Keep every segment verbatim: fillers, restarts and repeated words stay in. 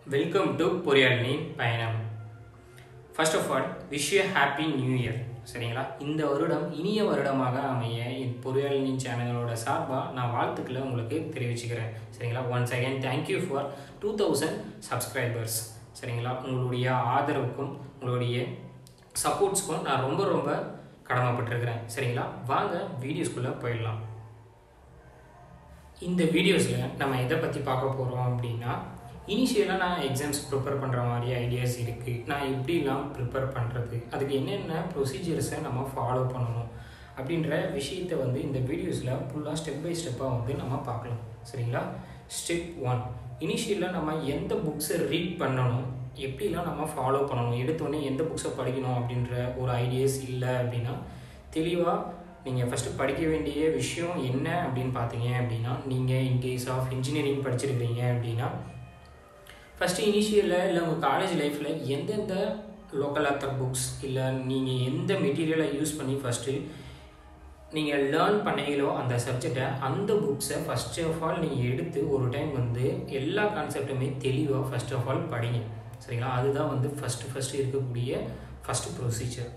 Welcome to poriyalaninpayanam. First of all, wish you a happy new year. சரிங்களா? இந்த வருடம் இனிய வருடமாக அமைய இந்த பொறியாளனின் சேனலோட சார்பா நான் வாழ்த்துக்களை உங்களுக்கு தெரிவிச்சுக்கிறேன். சரிங்களா? once again thank you for two thousand subscribers. சரிங்களா? உங்களுடைய ஆதரவுக்கும் உங்களுடைய சப்போர்ட்ஸ்க்கும் நான் ரொம்ப ரொம்ப கடமைப்பட்டிருக்கிறேன். சரிங்களா? வாங்க வீடியோஸ்குள்ள போயிடலாம். இந்த வீடியோஸில் நம்ம எதை பற்றி பார்க்க போகிறோம் அப்படின்னா, இனிஷியலாக நான் எக்ஸாம்ஸ் ப்ரிப்பேர் பண்ணுற மாதிரி ஐடியாஸ் இருக்குது. நான் எப்படிலாம் ப்ரிப்பேர் பண்ணுறது, அதுக்கு என்னென்ன ப்ரொசீஜர்ஸை நம்ம ஃபாலோ பண்ணணும் அப்படின்ற விஷயத்தை வந்து இந்த வீடியோஸில் ஃபுல்லாக ஸ்டெப் பை ஸ்டெப்பாக வந்து நம்ம பார்க்கலாம். சரிங்களா? ஸ்டெப் ஒன், இனிஷியலாக நம்ம எந்த புக்ஸை ரீட் பண்ணணும், எப்படிலாம் நம்ம ஃபாலோ பண்ணணும், எடுத்தோடனே எந்த புக்ஸை படிக்கணும் அப்படின்ற ஒரு ஐடியாஸ் இல்லை அப்படின்னா, தெளிவாக நீங்கள் ஃபஸ்ட்டு படிக்க வேண்டிய விஷயம் என்ன அப்படின்னு பார்த்தீங்க அப்படின்னா, நீங்கள் இன்கேஸ் ஆஃப் இன்ஜினியரிங் படிச்சிருக்கிறீங்க அப்படின்னா, ஃபஸ்ட்டு இனிஷியலில் இல்லை உங்கள் காலேஜ் லைஃப்பில் எந்தெந்த லோக்கல் ஆத்தர் புக்ஸ் இல்லை நீங்கள் எந்த மெட்டீரியலை யூஸ் பண்ணி ஃபஸ்ட்டு நீங்கள் லேர்ன் பண்ணீங்களோ அந்த சப்ஜெக்டை, அந்த புக்ஸை ஃபஸ்ட் ஆஃப் ஆல் நீங்கள் எடுத்து ஒரு டைம் வந்து எல்லா கான்செப்டுமே தெளிவாக ஃபஸ்ட் ஆஃப் ஆல் படிங்க. சரிங்களா? அதுதான் வந்து ஃபஸ்ட்டு ஃபஸ்ட்டு இருக்கக்கூடிய ஃபஸ்ட்டு ப்ரொசீஜர்.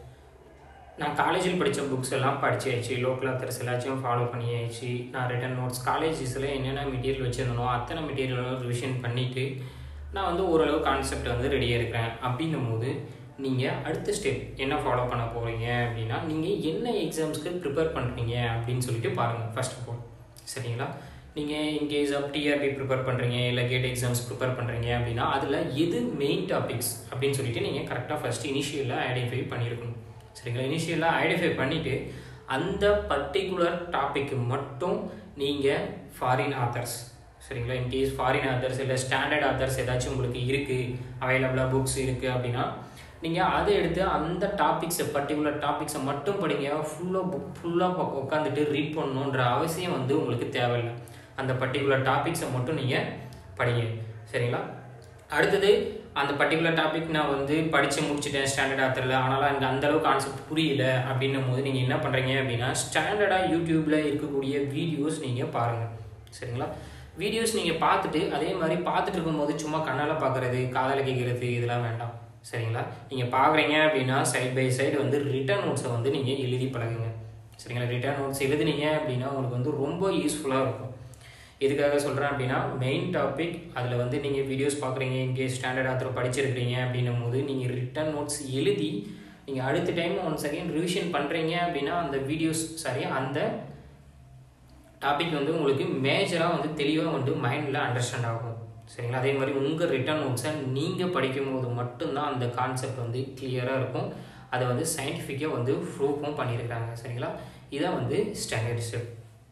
நான் காலேஜில் படித்த புக்ஸ் எல்லாம் படிச்சாச்சு, லோக்கல் ஆத்தர்ஸ் எல்லாத்தையும் ஃபாலோ பண்ணியாச்சு. நான் ரிட்டன் நோட்ஸ் காலேஜஸில் என்னென்ன மெட்டீரியல் வச்சுருந்தனோ அத்தனை மெட்டீரியலும் ரிவிஷன் பண்ணிவிட்டு நான் வந்து ஓரளவு கான்செப்ட் வந்து ரெடியாக இருக்கிறேன். அப்படின்னும் போது நீங்கள் அடுத்த ஸ்டெப் என்ன ஃபாலோ பண்ண போகிறீங்க அப்படின்னா, நீங்கள் என்ன எக்ஸாம்ஸ்க்கு ப்ரிப்பேர் பண்ணுறீங்க அப்படின்னு சொல்லிட்டு பாருங்கள் ஃபர்ஸ்ட் ஆஃப் ஆல். சரிங்களா? நீங்கள் இன்கேஸ் ஆஃப் டிஆர்பி ப்ரிப்பேர் பண்ணுறீங்க இல்லை கேட் எக்ஸாம்ஸ் ப்ரிப்பேர் பண்ணுறீங்க அப்படின்னா, அதில் எது மெயின் டாபிக்ஸ் அப்படின்னு சொல்லிட்டு நீங்கள் கரெக்டாக ஃபஸ்ட்டு இனிஷியலாக ஐடென்டிஃபை பண்ணியிருக்கணும். சரிங்களா? இனிஷியலாக ஐடென்டிஃபை பண்ணிவிட்டு அந்த பர்டிகுலர் டாப்பிக்கு மட்டும் நீங்கள் ஃபாரின் ஆத்தர்ஸ், சரிங்களா, இன்கேஸ் ஃபாரின் ஆத்தர்ஸ் இல்லை ஸ்டாண்டர்ட் ஆத்தர்ஸ் ஏதாச்சும் உங்களுக்கு இருக்குது, அவைலபிளாக புக்ஸ் இருக்குது அப்படின்னா, நீங்கள் அதை எடுத்து அந்த டாபிக்ஸை பர்டிகுலர் டாபிக்ஸை மட்டும் படிங்க. ஃபுல்லாக புக் ஃபுல்லாக உட்காந்துட்டு ரீட் பண்ணணுன்ற அவசியம் வந்து உங்களுக்கு தேவையில்லை. அந்த பர்டிகுலர் டாபிக்ஸை மட்டும் நீங்கள் படிங்க. சரிங்களா? அடுத்தது, அந்த பர்டிகுலர் டாபிக் நான் வந்து படித்து முடிச்சுட்டேன் ஸ்டாண்டர்ட் ஆத்தரில், ஆனாலும் எனக்கு அந்தளவுக்கு கான்செப்ட் புரியல அப்படின்னும் போது நீங்கள் என்ன பண்ணுறீங்க அப்படின்னா, ஸ்டாண்டர்டாக யூடியூப்பில் இருக்கக்கூடிய வீடியோஸ் நீங்கள் பாருங்கள். சரிங்களா? வீடியோஸ் நீங்கள் பார்த்துட்டு அதே மாதிரி பார்த்துட்டு இருக்கும்போது சும்மா கண்ணால் பார்க்குறது காதால் கேட்குறது இதெல்லாம் வேண்டாம். சரிங்களா? நீங்கள் பார்க்குறீங்க அப்படின்னா சைட் பை சைடு வந்து ரிட்டன் நோட்ஸை வந்து நீங்கள் எழுதி பழகுங்க. சரிங்களா? ரிட்டன் நோட்ஸ் எழுதுனீங்க அப்படின்னா உங்களுக்கு வந்து ரொம்ப யூஸ்ஃபுல்லாக இருக்கும். எதுக்காக சொல்கிறேன் அப்படின்னா, மெயின் டாபிக் அதில் வந்து நீங்கள் வீடியோஸ் பார்க்குறீங்க, இங்கே ஸ்டாண்டர்ட் ஆத்தர் படிச்சிருக்கிறீங்க அப்படின்னும் போது நீங்கள் ரிட்டன் நோட்ஸ் எழுதி நீங்கள் அடுத்த டைம் ஒன் செகண்ட் ரிவிஷன் பண்ணுறீங்க அப்படின்னா அந்த வீடியோஸ் சாரி அந்த டாபிக் வந்து உங்களுக்கு மேஜராக வந்து தெளிவாக வந்து மைண்டில் அண்டர்ஸ்டாண்ட் ஆகும். சரிங்களா? அதே மாதிரி உங்கள் ரிட்டன் நோட்ஸை நீங்கள் படிக்கும் போது மட்டும்தான் அந்த கான்செப்ட் வந்து கிளியராக இருக்கும். அதை வந்து சயின்டிஃபிக்காக வந்து ப்ரூஃபும் பண்ணியிருக்காங்க. சரிங்களா? இதான் வந்து ஸ்டாண்டர்ட் ஸ்டெப்.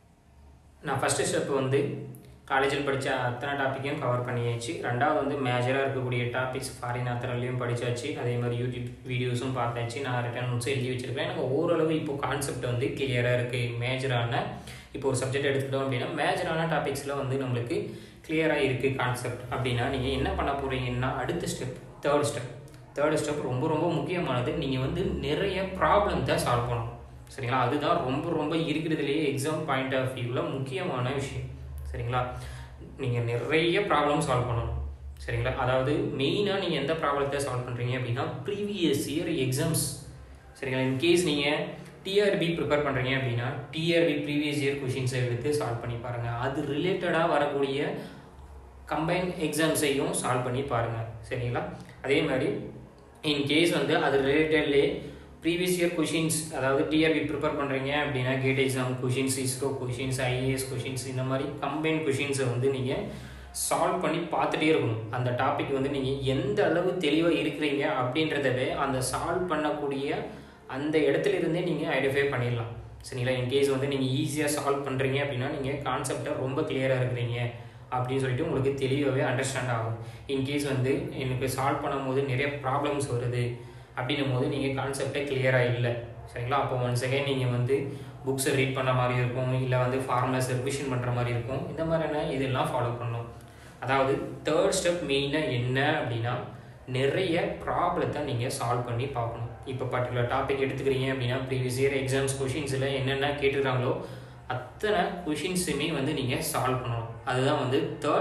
நான் ஃபஸ்ட்டு ஸ்டெப் வந்து காலேஜில் படித்த அத்தனை டாப்பிக்கையும் கவர் பண்ணியாச்சு. ரெண்டாவது வந்து மேஜராக இருக்கக்கூடிய டாபிக்ஸ் ஃபாரின் ஆத்தர்லையும் படித்தாச்சு. அதே மாதிரி யூடியூப் வீடியோஸும் பார்த்தாச்சு. நான் ரிட்டன் நோட்ஸும் எழுதி வச்சுருக்கேன். எனக்கு ஓரளவு இப்போது கான்செப்ட் வந்து கிளியராக இருக்குது. மேஜரான இப்போ ஒரு சப்ஜெக்ட் எடுத்துக்கிட்டோம் அப்படின்னா மேஜரான டாபிக்ஸில் வந்து நம்மளுக்கு கிளியராக இருக்குது கான்செப்ட் அப்படின்னா, நீங்கள் என்ன பண்ண போகிறீங்கன்னா அடுத்த step third step third step ரொம்ப ரொம்ப முக்கியமானது. நீங்கள் வந்து நிறைய ப்ராப்ளம்ஸை சால்வ் பண்ணணும். சரிங்களா? அதுதான் ரொம்ப ரொம்ப இருக்கிறதுலேயே எக்ஸாம் பாயிண்ட் ஆஃப் வியூவில் முக்கியமான விஷயம். சரிங்களா? நீங்கள் நிறைய ப்ராப்ளம் சால்வ் பண்ணணும். சரிங்களா? அதாவது மெயினாக நீங்கள் எந்த ப்ராப்ளத்தை சால்வ் பண்ணுறீங்க அப்படின்னா, ப்ரீவியஸ் இயர் எக்ஸாம்ஸ். சரிங்களா? இன்கேஸ் நீங்கள் டிஆர்பி ப்ரிப்பேர் பண்ணுறீங்க அப்படின்னா டிஆர்பி ப்ரீவியஸ் இயர் கொஷின்ஸை எடுத்து சால்வ் பண்ணி பாருங்கள். அது ரிலேட்டடாக வரக்கூடிய கம்பைன் எக்ஸாம்ஸையும் சால்வ் பண்ணி பாருங்கள். சரிங்களா? அதே மாதிரி இன்கேஸ் வந்து அது ரிலேட்டட்லே ப்ரீவியஸ் இயர் கொஷின்ஸ், அதாவது டிஆர்பி ப்ரிப்பேர் பண்ணுறீங்க அப்படின்னா GATE exam questions, ISRO questions, IAS questions, இந்த மாதிரி கம்பைன் கொஷின்ஸை வந்து நீங்கள் சால்வ் பண்ணி பார்த்துட்டே இருக்கணும். அந்த டாபிக் வந்து நீங்கள் எந்த அளவு தெளிவாக இருக்கிறீங்க அப்படின்றதவே அந்த சால்வ் பண்ணக்கூடிய அந்த இடத்துல இருந்தே நீங்கள் ஐடென்டிஃபை பண்ணிடலாம். சரிங்களா? இன்கேஸ் வந்து நீங்கள் ஈஸியாக சால்வ் பண்ணுறீங்க அப்படின்னா நீங்கள் கான்செப்டை ரொம்ப கிளியராக இருக்கிறீங்க அப்படின்னு சொல்லிட்டு உங்களுக்கு தெளிவாகவே அண்டர்ஸ்டாண்ட் ஆகும். இன்கேஸ் வந்து எனக்கு சால்வ் பண்ணும்போது நிறைய ப்ராப்ளம்ஸ் வருது அப்படின்னும் போது நீங்கள் கான்செப்டே கிளியராக இல்லை. சரிங்களா? அப்போ ஒன் செகண்ட் நீங்கள் வந்து புக்ஸை ரீட் பண்ண மாதிரி இருக்கும், இல்லை வந்து ஃபார்முலாஸ் ரிவிஷன் பண்ணுற மாதிரி இருக்கும். இந்த மாதிரியான இதெல்லாம் ஃபாலோ பண்ணணும். அதாவது தேர்ட் ஸ்டெப் மெயினாக என்ன அப்படின்னா, நிறைய ப்ராப்ளத்தை நீங்கள் சால்வ் பண்ணி பார்க்கணும். இப்போ பர்டிகுலர் டாபிக் எடுத்துக்கிறீங்க அப்படின்னா ப்ரீவியஸ் இயர் எக்ஸாம்ஸ் கொஷின்ஸில் என்னென்ன கேட்டுக்கிறாங்களோ அத்தனை கொஷின்ஸுமே வந்து நீங்கள் சால்வ் பண்ணணும். அதுதான் வந்து தேர்ட்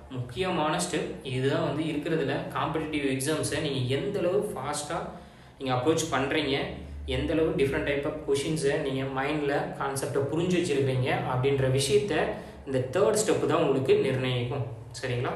முக்கியமான ஸ்டெப். இதுதான் வந்து இருக்கிறதுல காம்படிட்டிவ் எக்ஸாம்ஸை நீங்கள் எந்தளவு ஃபாஸ்ட்டாக நீங்கள் அப்ரோச் பண்ணுறீங்க, எந்தளவு டிஃப்ரெண்ட் டைப் ஆஃப் கொஷின்ஸை நீங்கள் மைண்டில் கான்செப்டை புரிஞ்சு வச்சுருக்கீங்க அப்படின்ற விஷயத்த இந்த தேர்ட் ஸ்டெப்பு தான் உங்களுக்கு நிர்ணயிக்கும். சரிங்களா?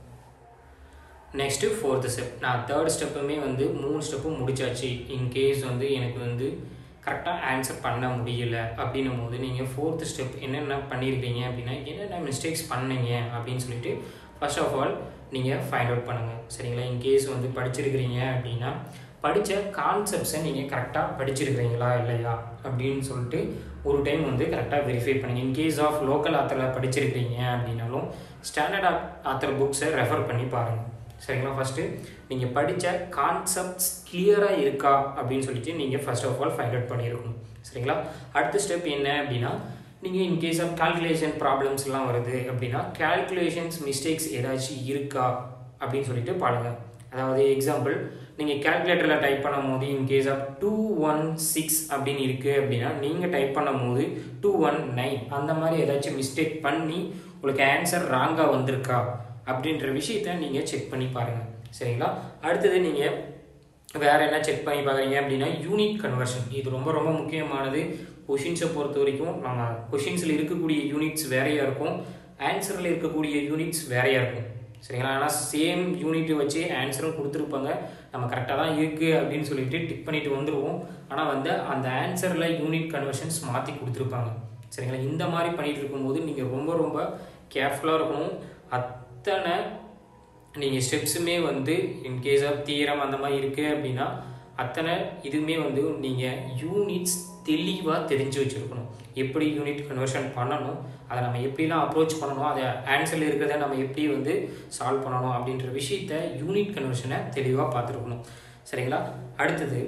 Next fourth step. நான் தேர்ட் ஸ்டெப்புமே வந்து மூணு ஸ்டெப்பும் முடிச்சாச்சு. இன்கேஸ் வந்து எனக்கு வந்து கரெக்டாக ஆன்சர் பண்ண முடியலை அப்படின்னும் போது நீங்கள் ஃபோர்த்து ஸ்டெப் என்னென்ன பண்ணியிருக்கீங்க அப்படின்னா, என்னென்ன மிஸ்டேக்ஸ் பண்ணீங்க அப்படின்னு சொல்லிட்டு ஃபர்ஸ்ட் ஆஃப் ஆல் நீங்கள் ஃபைண்ட் அவுட் பண்ணுங்கள். சரிங்களா? இன்கேஸ் வந்து படிச்சிருக்கிறீங்க அப்படின்னா படித்த கான்செப்ட்ஸை நீங்கள் கரெக்டாக படிச்சிருக்கிறீங்களா இல்லையா அப்படின்னு சொல்லிட்டு ஒரு டைம் வந்து கரெக்டாக வெரிஃபை பண்ணுங்கள். இன்கேஸ் ஆஃப் லோக்கல் ஆத்தரில் படிச்சிருக்கிறீங்க அப்படின்னாலும் ஸ்டாண்டர்ட் ஆத்தர் புக்ஸை ரெஃபர் பண்ணி பாருங்கள். சரிங்களா? ஃபஸ்ட்டு நீங்கள் படித்த கான்செப்ட்ஸ் கிளியராக இருக்கா அப்படின்னு சொல்லிட்டு நீங்கள் first of all find out பண்ணியிருக்கணும். சரிங்களா? அடுத்த ஸ்டெப் என்ன அப்படின்னா, நீங்கள் இன்கேஸ் ஆஃப் கால்குலேஷன் ப்ராப்ளம்ஸ்லாம் வருது அப்படின்னா கால்குலேஷன்ஸ் மிஸ்டேக்ஸ் ஏதாச்சும் இருக்கா அப்படின்னு சொல்லிட்டு பாருங்கள். அதாவது எக்ஸாம்பிள், நீங்கள் கேல்குலேட்டரில் டைப் பண்ணும் போது in case of two one six அப்படின்னு இருக்குது அப்படின்னா நீங்கள் டைப் பண்ணும் போது டூ ஒன் நைன் அந்த மாதிரி ஏதாச்சும் மிஸ்டேக் பண்ணி உங்களுக்கு ஆன்சர் ராங்காக வந்திருக்கா அப்படின்ற விஷயத்த நீங்கள் செக் பண்ணி பாருங்கள். சரிங்களா? அடுத்தது நீங்கள் வேறு என்ன செக் பண்ணி பார்க்குறீங்க அப்படின்னா யூனிட் கன்வர்ஷன். இது ரொம்ப ரொம்ப முக்கியமானது. கொஷின்ஸை பொறுத்த வரைக்கும் நம்ம கொஷின்ஸில் இருக்கக்கூடிய யூனிட்ஸ் வேறையாக இருக்கும், ஆன்சரில் இருக்கக்கூடிய யூனிட்ஸ் வேறையாக இருக்கும். சரிங்களா? ஆனால் சேம் யூனிட் வச்சு ஆன்சரும் கொடுத்துருப்பாங்க. நம்ம கரெக்டாக தான் இருக்குது அப்படின்னு சொல்லிட்டு டிக் பண்ணிட்டு வந்துடுவோம். ஆனால் வந்து அந்த ஆன்சரில் யூனிட் கன்வர்ஷன்ஸ் மாற்றி கொடுத்துருப்பாங்க. சரிங்களா? இந்த மாதிரி பண்ணிகிட்டு இருக்கும்போது நீங்கள் ரொம்ப ரொம்ப கேர்ஃபுல்லாக இருக்கணும். அத்தனை நீங்கள் ஸ்டெப்ஸுமே வந்து இன்கேஸ் ஆஃப் தியரம் அந்த மாதிரி இருக்குது அப்படின்னா அத்தனை இதுவுமே வந்து நீங்கள் யூனிட்ஸ் தெளிவாக தெரிஞ்சு வச்சுருக்கணும். எப்படி யூனிட் கன்வர்ஷன் பண்ணணும், அதை நம்ம எப்படிலாம் அப்ரோச் பண்ணணும், அதை ஆன்சரில் இருக்கிறத நம்ம எப்படி வந்து சால்வ் பண்ணணும் அப்படின்ற விஷயத்த யூனிட் கன்வர்ஷனை தெளிவாக பார்த்துருக்கணும். சரிங்களா? அடுத்தது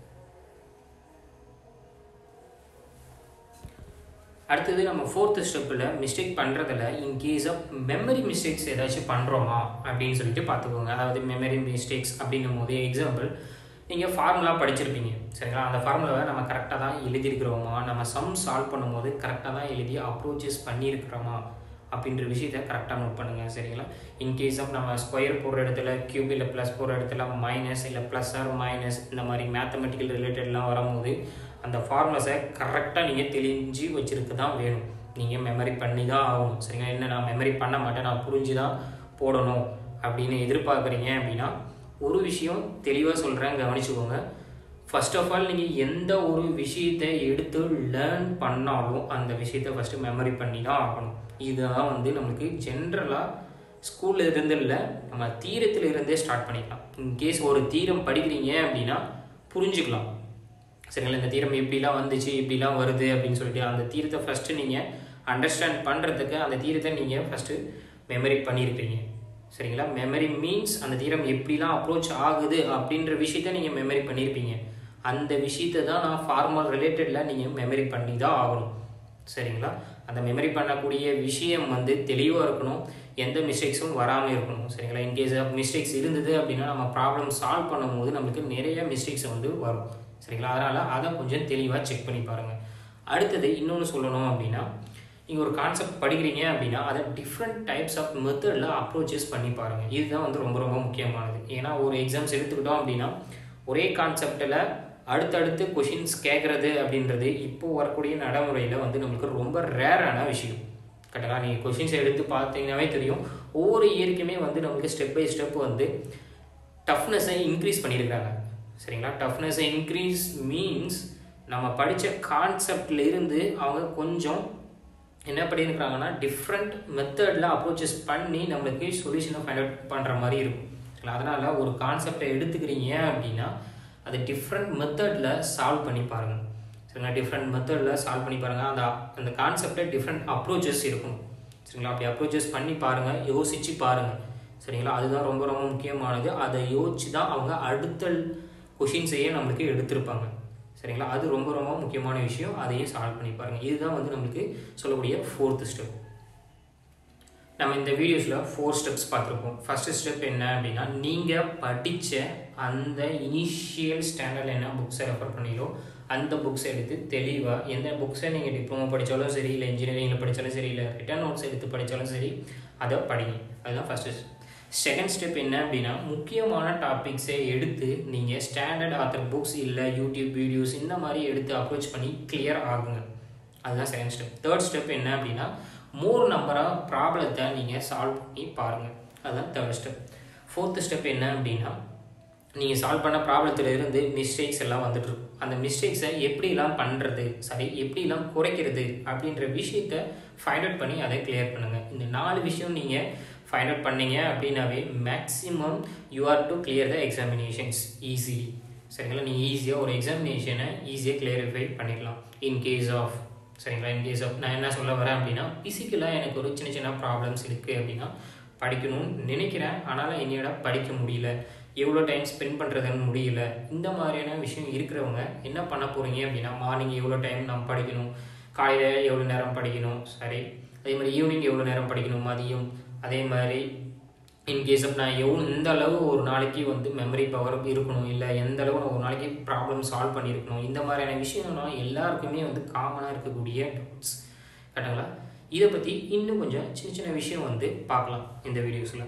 அடுத்தது நம்ம ஃபோர்த்து ஸ்டெப்பில் மிஸ்டேக் பண்ணுறதில் இன்கேஸ் ஆஃப் மெமரி மிஸ்டேக்ஸ் ஏதாச்சும் பண்ணுறோமா அப்படின்னு சொல்லிட்டு பார்த்துக்கோங்க. அதாவது மெமரி மிஸ்டேக்ஸ் அப்படின்னும் போது எக்ஸாம்பிள், நீங்கள் ஃபார்முலா படிச்சிருப்பீங்க. சரிங்களா? அந்த ஃபார்முலாவை நம்ம கரெக்டாக தான் எழுதியிருக்கிறோமா, நம்ம சம் சால்வ் பண்ணும்போது கரெக்டாக தான் எழுதி அப்ரோச்சஸ் பண்ணியிருக்கிறோமா அப்படின்ற விஷயத்த கரெக்டாக நோட் பண்ணுங்கள். சரிங்களா? இன்கேஸ் ஆஃப் நம்ம ஸ்கொயர் போடுற இடத்துல கியூப் இல்லை ப்ளஸ் போடுற இடத்துல மைனஸ் இல்லை ப்ளஸ் ஆர் மைனஸ் இந்த மாதிரி மேத்தமெட்டிக்கல் ரிலேட்டட்லாம் வரும்போது அந்த ஃபார்முலாஸை கரெக்டாக நீங்கள் தெரிஞ்சு வச்சுருக்கு தான் வேணும். நீங்கள் மெமரி பண்ணி தான் ஆகணும். சரிங்களா? என்ன நான் மெமரி பண்ண மாட்டேன், நான் புரிஞ்சு தான் போடணும் அப்படின்னு எதிர்பார்க்குறீங்க அப்படின்னா ஒரு விஷயம் தெளிவாக சொல்கிறேன், கவனிச்சுக்கோங்க. ஃபர்ஸ்ட் ஆஃப் ஆல் நீங்கள் எந்த ஒரு விஷயத்தை எடுத்து லேர்ன் பண்ணாலும் அந்த விஷயத்தை ஃபஸ்ட்டு மெமரி பண்ணி தான் ஆகணும். இதுதான் வந்து நம்மளுக்கு ஜென்ரலாக ஸ்கூலில் இருந்து இல்லை, நம்ம தீரத்தில் இருந்தே ஸ்டார்ட் பண்ணிக்கலாம். இன்கேஸ் ஒரு தீரம் படிக்கிறீங்க அப்படின்னா புரிஞ்சுக்கலாம். சரிங்களா? இந்த தீரம் எப்படிலாம் வந்துச்சு, இப்படிலாம் வருது அப்படின்னு சொல்லிட்டு அந்த தீரத்தை ஃபஸ்ட்டு நீங்கள் அண்டர்ஸ்டாண்ட் பண்ணுறதுக்கு அந்த தீரத்தை நீங்கள் ஃபஸ்ட்டு மெமரி பண்ணியிருப்பீங்க. சரிங்களா? மெமரி மீன்ஸ் அந்த தீரம் எப்படிலாம் அப்ரோச் ஆகுது அப்படின்ற விஷயத்த நீங்கள் மெமரி பண்ணியிருப்பீங்க. அந்த விஷயத்தை தான் நான் ஃபார்மல் ரிலேட்டடில் நீங்கள் மெமரி பண்ணி தான் ஆகணும். சரிங்களா? அந்த மெமரி பண்ணக்கூடிய விஷயம் வந்து தெளிவாக இருக்கணும், எந்த மிஸ்டேக்ஸும் வராமல் இருக்கணும். சரிங்களா? இன்கேஸ் ஆஃப் மிஸ்டேக்ஸ் இருந்தது அப்படின்னா நம்ம ப்ராப்ளம் சால்வ் பண்ணும்போது நம்மளுக்கு நிறைய மிஸ்டேக்ஸ் வந்து வரும். சரிங்களா? அதனால் அதை கொஞ்சம் தெளிவாக செக் பண்ணி பாருங்கள். அடுத்தது இன்னொன்று சொல்லணும் அப்படின்னா, நீங்கள் ஒரு கான்செப்ட் படிக்கிறீங்க அப்படின்னா அதை டிஃப்ரெண்ட் டைப்ஸ் ஆஃப் மெத்தடில் அப்ரோச்சஸ் பண்ணி பாருங்கள். இதுதான் வந்து ரொம்ப ரொம்ப முக்கியமானது. ஏன்னா ஒரு எக்ஸாம்ஸ் எடுத்துக்கிட்டோம் அப்படின்னா ஒரே கான்செப்டில் அடுத்தடுத்து கொஷின்ஸ் கேட்குறது அப்படின்றது இப்போது வரக்கூடிய நடைமுறையில் வந்து நம்மளுக்கு ரொம்ப ரேரான விஷயம். கரெக்டாக நீங்கள் கொஷின்ஸ் எடுத்து பார்த்தீங்கன்னாவே தெரியும், ஒவ்வொரு இயற்கையுமே வந்து நம்மளுக்கு ஸ்டெப் பை ஸ்டெப் வந்து டஃப்னஸை இன்க்ரீஸ் பண்ணியிருக்காங்க. சரிங்களா? டஃப்னஸை இன்க்ரீஸ் மீன்ஸ் நம்ம படித்த கான்செப்டில் இருந்து அவங்க கொஞ்சம் என்ன பண்ணியிருக்கிறாங்கன்னா டிஃப்ரெண்ட் மெத்தடில் அப்ரோச்சஸ் பண்ணி நம்மளுக்கு சொல்யூஷனை ஃபைண்ட் அவுட் பண்ணுற மாதிரி இருக்கும். அதனால் ஒரு கான்செப்டை எடுத்துக்கிறீங்க அப்படின்னா அது டிஃப்ரெண்ட் மெத்தடில் சால்வ் பண்ணி பாருங்கள். சரிங்களா? டிஃப்ரெண்ட் மெத்தடில் சால்வ் பண்ணி பாருங்கள். அந்த அந்த கான்செப்டை டிஃப்ரெண்ட் அப்ரோச்சஸ் இருக்கும். சரிங்களா? அப்படி அப்ரோச்சஸ் பண்ணி பாருங்கள், யோசித்து பாருங்கள். சரிங்களா? அதுதான் ரொம்ப ரொம்ப முக்கியமானது. அதை யோசிச்சு தான் அவங்க அடுத்த கொஷின்ஸையே நம்மளுக்கு எடுத்திருப்பாங்க. சரிங்களா? அது ரொம்ப ரொம்ப முக்கியமான விஷயம். அதையும் சால்வ் பண்ணி பாருங்கள். இதுதான் வந்து நம்மளுக்கு சொல்லக்கூடிய ஃபோர்த்து ஸ்டெப். நம்ம இந்த வீடியோஸில் ஃபோர் ஸ்டெப்ஸ் பார்த்துருக்கோம். ஃபஸ்ட்டு ஸ்டெப் என்ன அப்படின்னா, நீங்கள் படித்த அந்த இனிஷியல் ஸ்டாண்டர்டில் என்ன புக்ஸை ரெஃபர் பண்ணீங்களோ அந்த புக்ஸை எடுத்து தெளிவாக எந்த புக்ஸை நீங்கள் டிப்ளமோ படித்தாலும் சரி, இல்லை இன்ஜினியரிங்கில் படித்தாலும் சரி, இல்லை ரிட்டன் நோட்ஸ் எடுத்து படித்தாலும் சரி, அதை படிங்க. அதுதான் ஃபஸ்ட்டு. செகண்ட் ஸ்டெப் என்ன அப்படின்னா, முக்கியமான டாபிக்ஸை எடுத்து நீங்கள் ஸ்டாண்டர்ட் ஆத்தர் புக்ஸ் இல்லை யூடியூப் வீடியோஸ் இந்த மாதிரி எடுத்து அப்ரோச் பண்ணி கிளியர் ஆகுங்க. அதுதான் செகண்ட் ஸ்டெப். தேர்ட் ஸ்டெப் என்ன அப்படின்னா, மோர் நம்பராக ப்ராப்ளத்தை நீங்கள் சால்வ் பண்ணி பாருங்கள். அதுதான் தேர்ட் ஸ்டெப். ஃபோர்த்து ஸ்டெப் என்ன அப்படின்னா, நீங்கள் சால்வ் பண்ண ப்ராப்ளத்திலிருந்து மிஸ்டேக்ஸ் எல்லாம் வந்துட்டுருக்கும். அந்த மிஸ்டேக்ஸை எப்படிலாம் பண்ணுறது, சரி எப்படிலாம் குறைக்கிறது அப்படின்ற விஷயத்தை ஃபைண்ட் அவுட் பண்ணி அதை கிளியர் பண்ணுங்கள். இந்த நாலு விஷயம் நீங்கள் ஃபைண்ட் அவுட் பண்ணீங்க அப்படின்னாவே maximum you are to clear the examinations easily. சரிங்களா? நீங்கள் ஈஸியாக ஒரு எக்ஸாமினேஷனை ஈஸியாக கிளியரிஃபை பண்ணிடலாம். இன்கேஸ் ஆஃப் சரிங்களா இன்கேஸ் ஆஃப் நான் என்ன சொல்ல வரேன் அப்படின்னா, ஃபிசிக்கலாக எனக்கு ஒரு சின்ன சின்ன ப்ராப்ளம்ஸ் இருக்குது அப்படின்னா படிக்கணும்னு நினைக்கிறேன், ஆனால் என்னையோட படிக்க முடியல, எவ்வளோ டைம் ஸ்பெண்ட் பண்ணுறதுன்னு முடியல. இந்த மாதிரியான விஷயம் இருக்கிறவங்க என்ன பண்ண போகிறீங்க அப்படின்னா, மார்னிங் எவ்வளோ டைம் நம்ம படிக்கணும், காலையில் எவ்வளோ நேரம் படிக்கணும், சரி அதே மாதிரி ஈவினிங் எவ்வளோ நேரம் படிக்கணும், மதியம் அதே மாதிரி இன்கேஸ் ஆஃப் நான் எவ்வளோ எந்த அளவு ஒரு நாளைக்கு வந்து மெமரி பவர் இருக்கணும், இல்லை எந்த அளவு நான் ஒரு நாளைக்கு ப்ராப்ளம் சால்வ் பண்ணியிருக்கணும், இந்த மாதிரியான விஷயம்லாம் எல்லாருக்குமே வந்து காமனாக இருக்கக்கூடிய டவுட்ஸ். கரெக்டுங்களா? இதை பற்றி இன்னும் கொஞ்சம் சின்ன சின்ன விஷயம் வந்து பார்க்கலாம் இந்த வீடியோஸில்.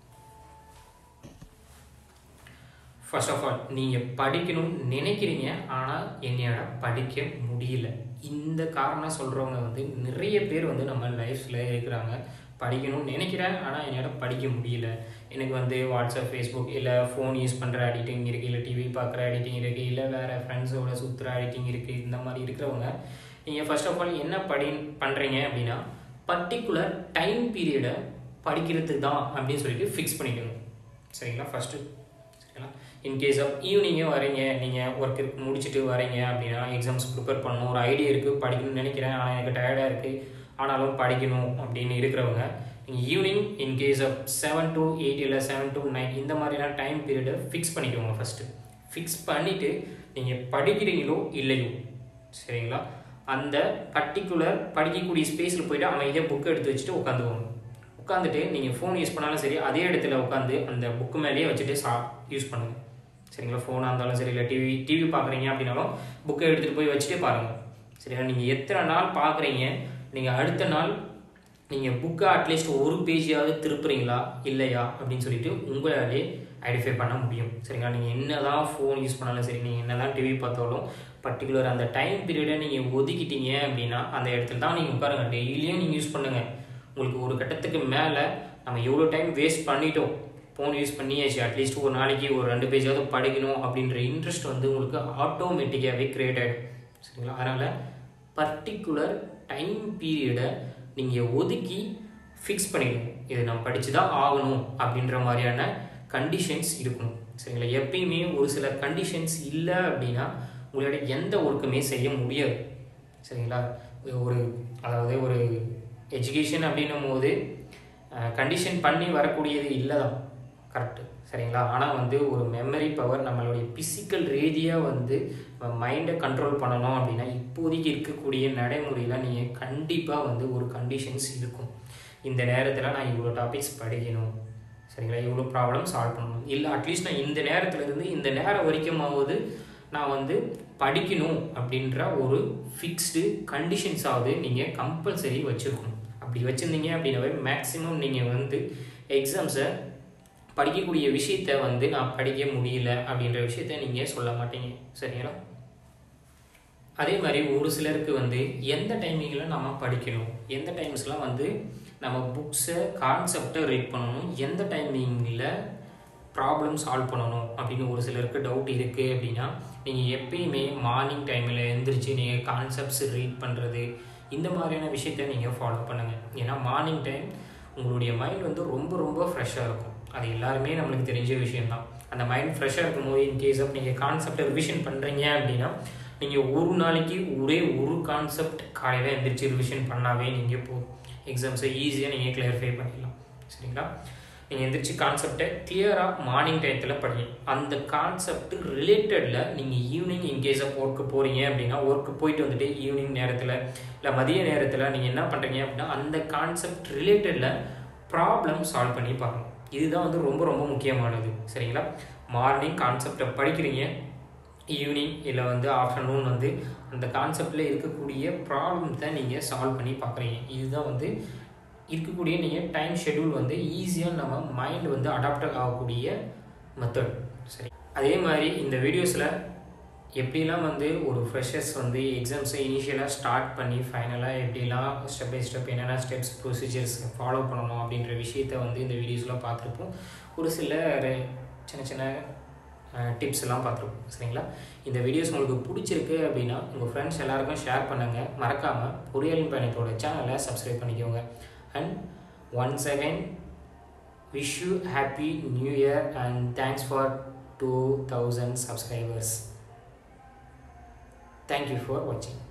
ஃபர்ஸ்ட் ஆஃப் ஆல், நீங்கள் படிக்கணும்னு நினைக்கிறீங்க, ஆனால் என்னையோட படிக்க முடியல. இந்த காரணம் சொல்கிறவங்க வந்து நிறைய பேர் வந்து நம்ம லைஃப்பில் இருக்கிறாங்க. படிக்கணும்னு நினைக்கிறேன், ஆனால் என்னோட படிக்க முடியல. எனக்கு வந்து வாட்ஸ்அப், ஃபேஸ்புக் இல்லை ஃபோன் யூஸ் பண்ணுற எடிட்டிங் இருக்குது, இல்லை டிவி பார்க்குற எடிட்டிங் இருக்குது, இல்லை வேறு ஃப்ரெண்ட்ஸோட சுற்றுற எடிட்டிங் இருக்குது. இந்த மாதிரி இருக்கிறவங்க நீங்கள் ஃபர்ஸ்ட் ஆஃப் ஆல் என்ன படி பண்ணுறீங்க அப்படின்னா, பர்டிகுலர் டைம் பீரியடை படிக்கிறதுக்கு தான் அப்படின்னு சொல்லிட்டு ஃபிக்ஸ் பண்ணிக்கணும். சரிங்களா? ஃபஸ்ட்டு சரிங்களா? இன்கேஸ் ஆஃப் ஈவினிங்கே வரீங்க, நீங்கள் ஒர்க் முடிச்சுட்டு வரீங்க அப்படின்னா, எக்ஸாம்ஸ் ப்ரிப்பேர் பண்ணணும், ஒரு ஐடியா இருக்குது, படிக்கணும்னு நினைக்கிறேன், ஆனால் எனக்கு டயர்டாக இருக்குது, ஆனாலும் படிக்கணும் அப்படின்னு இருக்கிறவங்க நீங்கள் evening in case of seven to eight இல்லை செவன் டு நைன் இந்த மாதிரியான டைம் பீரியடை ஃபிக்ஸ் பண்ணிக்கோங்க. ஃபஸ்ட்டு ஃபிக்ஸ் பண்ணிவிட்டு நீங்கள் படிக்கிறீங்களோ இல்லையோ சரிங்களா, அந்த பர்டிகுலர் படிக்கக்கூடிய ஸ்பேஸில் போய்ட்டு அமைதியாக புக்கை எடுத்து வச்சுட்டு உட்காந்துவோங்க. உட்காந்துட்டு நீங்கள் ஃபோன் யூஸ் பண்ணாலும் சரி, அதே இடத்துல உட்காந்து அந்த புக்கு மேலேயே வச்சுட்டு சா யூஸ் பண்ணுங்கள். சரிங்களா? ஃபோனாக இருந்தாலும் சரி, இல்லை டிவி டிவி பார்க்குறீங்க அப்படின்னாலும் புக்கை எடுத்துகிட்டு போய் வச்சுட்டே பாருங்கள். சரிங்களா? நீங்கள் எத்தனை நாள் பார்க்குறீங்க, நீங்கள் அடுத்த நாள் நீங்கள் புக்கை அட்லீஸ்ட் ஒரு பேஜாவது திருப்புறீங்களா இல்லையா அப்படின்னு சொல்லிட்டு உங்களாலே ஐடென்டிஃபை பண்ண முடியும். சரிங்களா? நீங்கள் என்ன தான் ஃபோன் யூஸ் பண்ணாலும் சரி, நீங்கள் என்ன தான் டிவி பார்த்தாலும் பர்டிகுலர் அந்த டைம் பீரியடை நீங்கள் ஒதுக்கிட்டீங்க அப்படின்னா அந்த இடத்துல தான் நீங்கள் உட்காருங்க. டெய்லியும் நீங்கள் யூஸ் பண்ணுங்கள். உங்களுக்கு ஒரு கட்டத்துக்கு மேலே நம்ம எவ்வளோ டைம் வேஸ்ட் பண்ணிட்டோம், ஃபோன் யூஸ் பண்ணியாச்சு, அட்லீஸ்ட் ஒரு நாளைக்கு ஒரு ரெண்டு பேஜாவது படிக்கணும் அப்படின்ற இன்ட்ரெஸ்ட் வந்து உங்களுக்கு ஆட்டோமேட்டிக்காகவே க்ரியேட் ஆகிடும். சரிங்களா? அதனால் பர்டிகுலர் டைம் பீரியடை நீங்கள் ஒதுக்கி ஃபிக்ஸ் பண்ணிடுங்க. இது நம்ம படித்து தான் ஆகணும் அப்படின்ற மாதிரியான கண்டிஷன்ஸ் இருக்கணும். சரிங்களா? எப்பயுமே ஒரு சில கண்டிஷன்ஸ் இல்லை அப்படின்னா உங்களோட எந்த ஒர்க்குமே செய்ய முடியாது. சரிங்களா? ஒரு அதாவது ஒரு எஜுகேஷன் அப்படின்னும் போது கண்டிஷன் பண்ணி வரக்கூடியது இல்லை தான், கரெக்டு. சரிங்களா? ஆனால் வந்து ஒரு மெமரி பவர் நம்மளுடைய ஃபிசிக்கல் ரீதியாக வந்து மைண்டை கண்ட்ரோல் பண்ணணும் அப்படின்னா இப்போதைக்கு இருக்கக்கூடிய நடைமுறையில் நீங்கள் கண்டிப்பாக வந்து ஒரு கண்டிஷன்ஸ் இருக்கும். இந்த நேரத்தில் நான் இவ்வளோ டாபிக்ஸ் படிக்கணும், சரிங்களா, இவ்வளோ ப்ராப்ளம் சால்வ் பண்ணணும், இல்லை அட்லீஸ்ட் நான் இந்த நேரத்துலேருந்து இந்த நேரம் வரைக்குமாவது நான் வந்து படிக்கணும் அப்படின்ற ஒரு ஃபிக்ஸ்டு கண்டிஷன்ஸாவது நீங்கள் கம்பல்சரி வச்சுருக்கணும். அப்படி வச்சுருந்தீங்க அப்படின்னாவே மேக்ஸிமம் நீங்கள் வந்து எக்ஸாம்ஸை படிக்கக்கூடிய விஷயத்த வந்து நான் படிக்க முடியல அப்படின்ற விஷயத்த நீங்கள் சொல்ல மாட்டீங்க. சரிங்களா? அதே மாதிரி ஒரு சிலருக்கு வந்து எந்த டைமிங்கில் நம்ம படிக்கணும், எந்த டைம்ஸ்லாம் வந்து நம்ம புக்ஸை கான்செப்டை ரீட் பண்ணணும், எந்த டைமிங்கில் ப்ராப்ளம் சால்வ் பண்ணணும் அப்படின்னு ஒரு சிலருக்கு டவுட் இருக்குது. அப்படின்னா நீங்கள் எப்பயுமே மார்னிங் டைமில் எழுந்திரிச்சு நீங்கள் கான்செப்ட்ஸ் ரீட் பண்ணுறது இந்த மாதிரியான விஷயத்த நீங்கள் ஃபாலோ பண்ணுங்கள். ஏன்னா மார்னிங் டைம் உங்களுடைய மைண்ட் வந்து ரொம்ப ரொம்ப ஃப்ரெஷ்ஷாக இருக்கும். அது எல்லாருமே நம்மளுக்கு தெரிஞ்ச விஷயம்தான். அந்த மைண்ட் ஃப்ரெஷ்ஷாக இருக்கும்போது இன்கேஸ் ஆஃப் நீங்கள் கான்செப்டை ரிவிஷன் பண்ணுறீங்க அப்படின்னா நீங்கள் ஒரு நாளைக்கு ஒரே ஒரு கான்செப்ட் காலையில் எழுந்திரிச்சு ரிவிஷன் பண்ணாவே நீங்கள் இப்போ எக்ஸாம்ஸை ஈஸியாக நீங்கள் கிளியரிஃபை பண்ணிடலாம். சரிங்களா? நீங்கள் எழுந்திரிச்சு கான்செப்டை கிளியராக மார்னிங் டயத்தில் படிங்க. அந்த கான்செப்ட் ரிலேட்டடில் நீங்கள் ஈவினிங் இன்கேஸ் ஆஃப் ஒர்க்கு போகிறீங்க அப்படின்னா ஒர்க்கு போயிட்டு வந்துட்டு ஈவினிங் நேரத்தில் இல்லை மதிய நேரத்தில் நீங்கள் என்ன பண்ணுறீங்க அப்படின்னா அந்த கான்செப்ட் ரிலேட்டடில் ப்ராப்ளம் சால்வ் பண்ணி பாருங்கள். இதுதான் வந்து ரொம்ப ரொம்ப முக்கியமானது. சரிங்களா? மார்னிங் கான்செப்டை படிக்கிறீங்க, ஈவினிங் இல்லை வந்து ஆஃப்டர்நூன் வந்து அந்த கான்செப்டில் இருக்கக்கூடிய ப்ராப்ளத்தை நீங்கள் சால்வ் பண்ணி பார்க்குறீங்க. இதுதான் வந்து இருக்கக்கூடிய நீங்கள் டைம் ஷெட்யூல் வந்து ஈஸியாக நம்ம மைண்ட் வந்து அடாப்ட் ஆகக்கூடிய மெத்தட். சரி, அதே மாதிரி இந்த வீடியோஸில் எப்படிலாம் வந்து ஒரு ஃப்ரெஷர்ஸ் வந்து எக்ஸாம்ஸை இனிஷியலாக ஸ்டார்ட் பண்ணி ஃபைனலாக எப்படிலாம் ஸ்டெப் பை ஸ்டெப் என்னென்ன ஸ்டெப்ஸ் ப்ரொசீஜர்ஸ் ஃபாலோ பண்ணணும் அப்படின்ற விஷயத்த வந்து இந்த வீடியோஸ்லாம் பார்த்துருப்போம். ஒரு சில சின்ன சின்ன டிப்ஸ் எல்லாம் பார்த்துருப்போம். சரிங்களா, இந்த வீடியோஸ் உங்களுக்கு பிடிச்சிருக்கு அப்படின்னா உங்கள் ஃப்ரெண்ட்ஸ் எல்லாருக்கும் ஷேர் பண்ணுங்கள். மறக்காமல் பொறியியல் பயணத்தோட சேனலை சப்ஸ்கிரைப் பண்ணிக்கோங்க. And once again wish you happy new year and thanks for two thousand subscribers. Thank you for watching.